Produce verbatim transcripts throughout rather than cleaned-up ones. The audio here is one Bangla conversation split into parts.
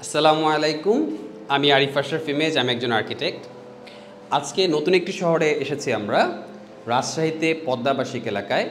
আসসালামু আলাইকুম, আমি আরিফ আশরাফ ইমেজ, আমি একজন আর্কিটেক্ট। আজকে নতুন একটি শহরে এসেছি আমরা, রাজশাহীতে পদ্মাবাসিক এলাকায়।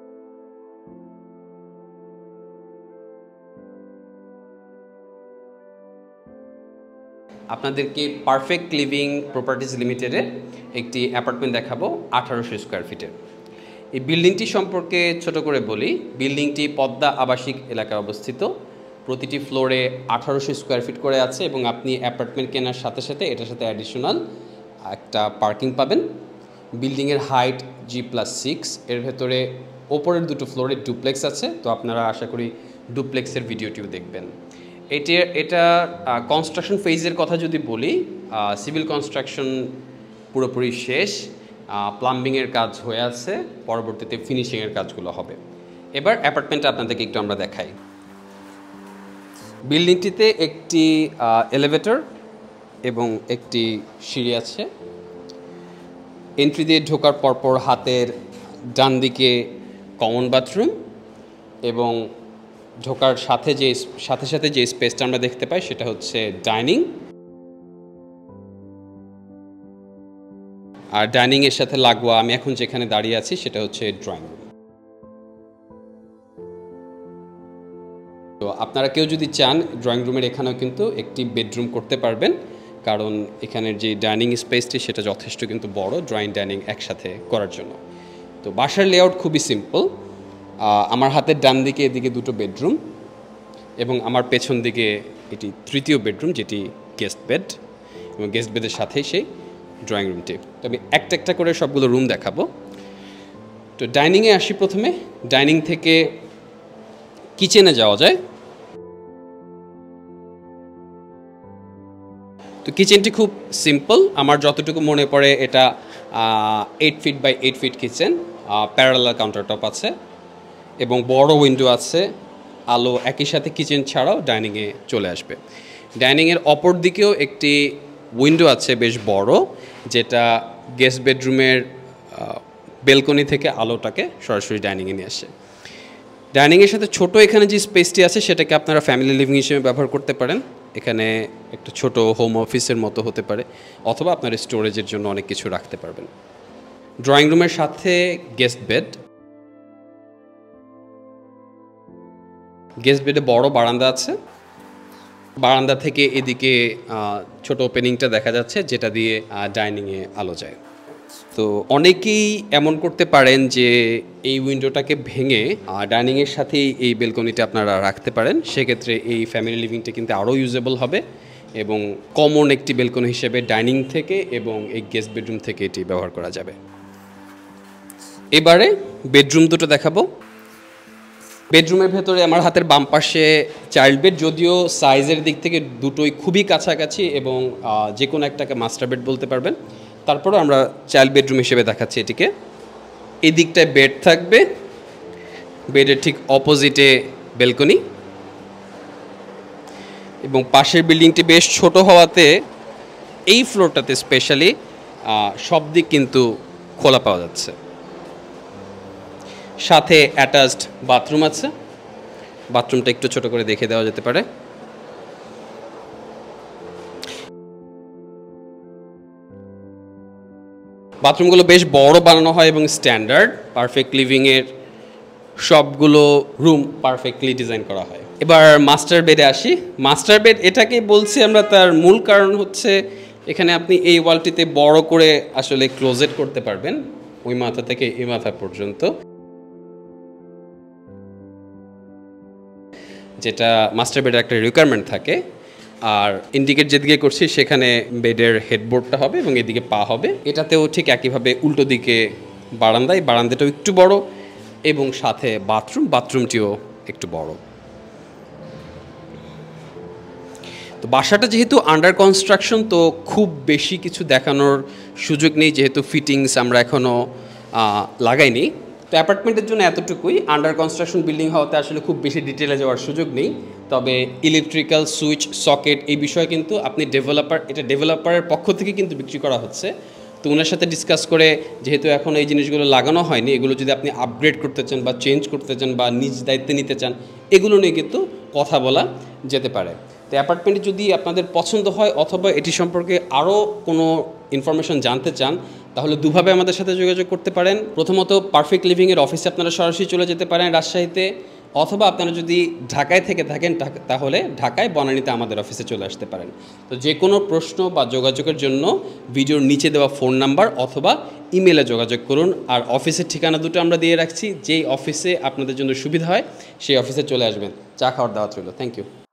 আপনাদেরকে পারফেক্ট লিভিং প্রপার্টিজ লিমিটেডের একটি অ্যাপার্টমেন্ট দেখাবো আঠারোশো স্কোয়ার ফিটের। এই বিল্ডিংটি সম্পর্কে ছোট করে বলি। বিল্ডিংটি পদ্মা আবাসিক এলাকায় অবস্থিত। প্রতিটি ফ্লোরে আঠারোশো স্কোয়ার ফিট করে আছে এবং আপনি অ্যাপার্টমেন্ট কেনার সাথে সাথে এটার সাথে অ্যাডিশনাল একটা পার্কিং পাবেন। বিল্ডিংয়ের হাইট জি প্লাস সিক্স। এর ভেতরে ওপরের দুটো ফ্লোরে ডুপ্লেক্স আছে, তো আপনারা আশা করি ডুপ্লেক্সের ভিডিওটিও দেখবেন। এটি এটা কনস্ট্রাকশন ফেজের কথা যদি বলি, সিভিল কনস্ট্রাকশন পুরোপুরি শেষ, প্লাম্বিংয়ের কাজ হয়ে আছে, পরবর্তীতে ফিনিশিংয়ের কাজগুলো হবে। এবার অ্যাপার্টমেন্টটা আপনাদেরকে একটু আমরা দেখাই। বিল্ডিংটিতে একটি এলিভেটর এবং একটি সিঁড়ি আছে। এন্ট্রি দিয়ে ঢোকার পরপর হাতের ডান দিকে কমন বাথরুম এবং ঢোকার সাথে যে সাথে সাথে যে স্পেসটা আমরা দেখতে পাই সেটা হচ্ছে ডাইনিং। আর ডাইনিংয়ের সাথে লাগোয়া আমি এখন যেখানে দাঁড়িয়ে আছি সেটা হচ্ছে ড্রয়িং রুম। তো আপনারা কেউ যদি চান ড্রয়িং রুমের এখানেও কিন্তু একটি বেডরুম করতে পারবেন, কারণ এখানের যে ডাইনিং স্পেসটি সেটা যথেষ্ট কিন্তু বড় ড্রয়িং ডাইনিং একসাথে করার জন্য। তো বাসার লেআউট খুবই সিম্পল। আমার হাতের ডান দিকে এদিকে দুটো বেডরুম এবং আমার পেছন দিকে এটি তৃতীয় বেডরুম, যেটি গেস্ট বেড, এবং গেস্ট বেডের সাথেই সেই ড্রয়িং রুমটি। তো আমি একটা একটা করে সবগুলো রুম দেখাবো। তো ডাইনিংয়ে আসি প্রথমে। ডাইনিং থেকে কিচেনে যাওয়া যায়। তো কিচেনটি খুব সিম্পল, আমার যতটুকু মনে পড়ে এটা eight feet by eight feet kitchen, parallel countertop আছে এবং বড় উইন্ডো আছে। আলো একই সাথে কিচেন ছাড়াও ডাইনিংয়ে চলে আসবে। ডাইনিংয়ের অপর দিকেও একটি উইন্ডো আছে বেশ বড়, যেটা গেস্ট বেডরুমের বেলকনি থেকে আলোটাকে সরাসরি ডাইনিংয়ে নিয়ে আসে। ডাইনিংয়ের সাথে ছোট এখানে যে স্পেসটি আছে সেটাকে আপনারা ফ্যামিলি লিভিং হিসেবে ব্যবহার করতে পারেন। এখানে একটা ছোট হোম অফিসের মতো হতে পারে, অথবা আপনার স্টোরেজের জন্য অনেক কিছু রাখতে পারবেন। ড্রয়িং রুমের সাথে গেস্ট বেড। গেস্ট বেডে বড় বারান্দা আছে। বারান্দা থেকে এদিকে ছোট ওপেনিংটা দেখা যাচ্ছে, যেটা দিয়ে ডাইনিংয়ে আলো যায়। তো অনেকেই এমন করতে পারেন যে এই উইন্ডোটাকে ভেঙে ডাইনিংয়ের সাথেই এই বেলকনিটা আপনারা রাখতে পারেন। সেক্ষেত্রে এই ফ্যামিলি লিভিংটা কিন্তু আরও ইউজেবল হবে এবং কমন একটি বেলকনি হিসেবে ডাইনিং থেকে এবং এই গেস্ট বেডরুম থেকে এটি ব্যবহার করা যাবে। এবারে বেডরুম দুটো দেখাবো। বেডরুমের ভেতরে আমার হাতের বাম পাশে চাইল্ড বেড, যদিও সাইজের দিক থেকে দুটোই খুবই কাছাকাছি এবং যে কোনো একটাকে মাস্টার বেড বলতে পারবেন। তারপরে আমরা চাইল্ড বেডরুম হিসেবে দেখাচ্ছি এটিকে। এই দিকটায় বেড থাকবে, বেডের ঠিক অপোজিটে বেলকনি, এবং পাশের বিল্ডিংটি বেশ ছোট হওয়াতে এই ফ্লোরটাতে স্পেশালি সব দিক কিন্তু খোলা পাওয়া যাচ্ছে। সাথে অ্যাটাচড বাথরুম আছে। বাথরুমটা একটু ছোট করে দেখে দেওয়া যেতে পারে। বাথরুমগুলো বেশ বড় বানানো হয় এবং স্ট্যান্ডার্ড। পারফেক্ট লিভিংয়ের সবগুলো রুম পারফেক্টলি ডিজাইন করা হয়। এবার মাস্টার বেডে আসি। মাস্টার বেড এটাকে বলছি আমরা, তার মূল কারণ হচ্ছে এখানে আপনি এই ওয়ালটিতে বড় করে আসলে ক্লোজেট করতে পারবেন ওই মাথা থেকে এই মাথা পর্যন্ত, যেটা মাস্টার বেডের একটা রিকোয়ারমেন্ট থাকে। আর ইন্ডিকেট যেদিকে করছি সেখানে বেডের হেডবোর্ডটা হবে এবং এদিকে পা হবে। এটাতেও ঠিক একইভাবে উল্টো দিকে বারান্দা, এই বারান্দাটাও একটু বড় এবং সাথে বাথরুম, বাথরুমটিও একটু বড়। তো বাসাটা যেহেতু আন্ডার কনস্ট্রাকশন, তো খুব বেশি কিছু দেখানোর সুযোগ নেই, যেহেতু ফিটিংস আমরা এখনও লাগাইনি। তো অ্যাপার্টমেন্টের জন্য এতটুকুই। আন্ডার কনস্ট্রাকশন বিল্ডিং হওয়াতে আসলে খুব বেশি ডিটেলে যাওয়ার সুযোগ নেই। তবে ইলেকট্রিক্যাল সুইচ, সকেট এই বিষয়ে কিন্তু আপনি ডেভেলপার, এটা ডেভেলপারের পক্ষ থেকে কিন্তু বিক্রি করা হচ্ছে। তো ওনার সাথে ডিসকাস করে যেহেতু এখন এই জিনিসগুলো লাগানো হয়নি, এগুলো যদি আপনি আপগ্রেড করতে চান বা চেঞ্জ করতে চান বা নিজ দায়িত্বে নিতে চান, এগুলো নিয়ে কিন্তু কথা বলা যেতে পারে। তো অ্যাপার্টমেন্টে যদি আপনাদের পছন্দ হয় অথবা এটি সম্পর্কে আরও কোনো ইনফরমেশন জানতে চান, তাহলে দুভাবে আমাদের সাথে যোগাযোগ করতে পারেন। প্রথমত পারফেক্ট লিভিংয়ের অফিসে আপনারা সরাসরি চলে যেতে পারেন রাজশাহীতে, অথবা আপনারা যদি ঢাকায় থেকে থাকেন তাহলে ঢাকায় বনানীতে আমাদের অফিসে চলে আসতে পারেন। তো যে কোনো প্রশ্ন বা যোগাযোগের জন্য ভিডিওর নিচে দেওয়া ফোন নাম্বার অথবা ইমেলে যোগাযোগ করুন। আর অফিসের ঠিকানা দুটো আমরা দিয়ে রাখছি, যেই অফিসে আপনাদের জন্য সুবিধা হয় সেই অফিসে চলে আসবেন। চা খাওয়ার দাওয়াত রইল। Thank you.